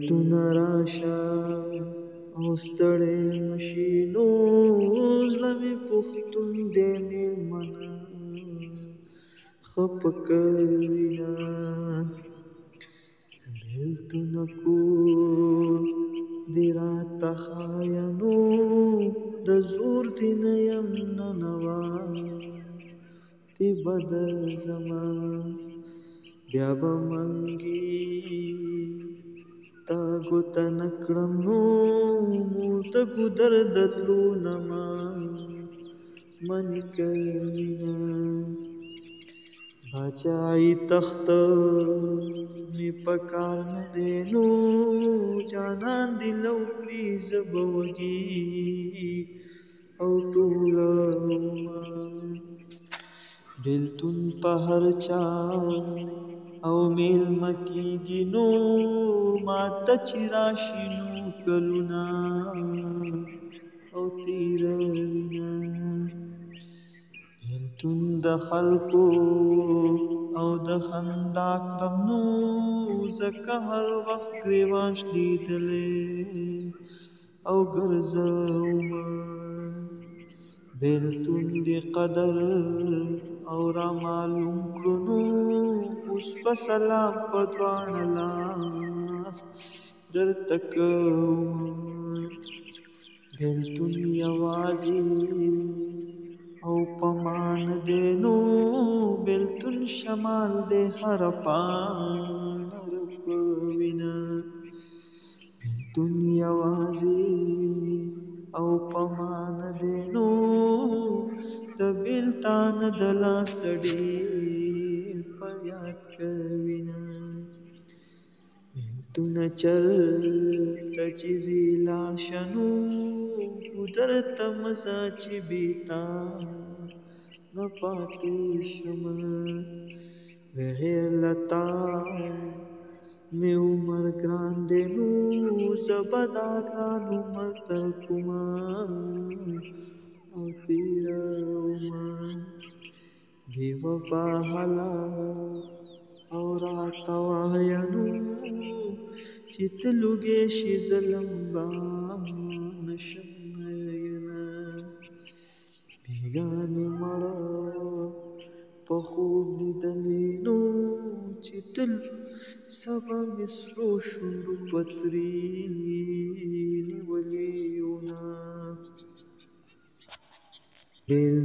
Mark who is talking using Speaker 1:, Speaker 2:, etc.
Speaker 1: بیلتون راشه او ستړی مشي نو زړه مې پښتون دی مېلمنه خفه کوینه بیلتونه کور دې راته ښایه نو د زور دې نه یم ننواتې به درځمه بیا به منګي تا ګوته نه کړم نو د ګودر د تلو نه منې کوینه باچایي تخته مې په کار نه دی نو جانان دې له وکړي زه به وږي او ټوله بیلتون په هر چا او میلمه کېږي نو ماته چې راشي نو کلونه او تېروینه بیلتون د خلکو او د خندا کړم نو ځکه هر وخت ګریوان شلیدلی او ګرځومه بیلتون دې قدر او را معلوم کړو نو اوس به سلام په دواړه لاس درته کومه بیلتون یوازې او په ما نه دی نو بیلتون شمال دی هره پاڼه رپوینه بیلتون یوازې او په ما نه دی نو د بیلتانه د لاسه ډېر فریاد کوینه بیلتونه چرته چې ځې لاړ شه نو درته مزه چې بې تا نه پاتې شمه بغیر له تا مې عمر ګران دی نو زه به دا ګران عمر تر کومه او تېرومه بې وفا حالات او راته وایه نو چې ته لوګی شې زه لمبه نشم میینه بیګانې مړه په خوب لیدلې نو چې ته سبا مې سرو شونډو په ترې نیولې یونه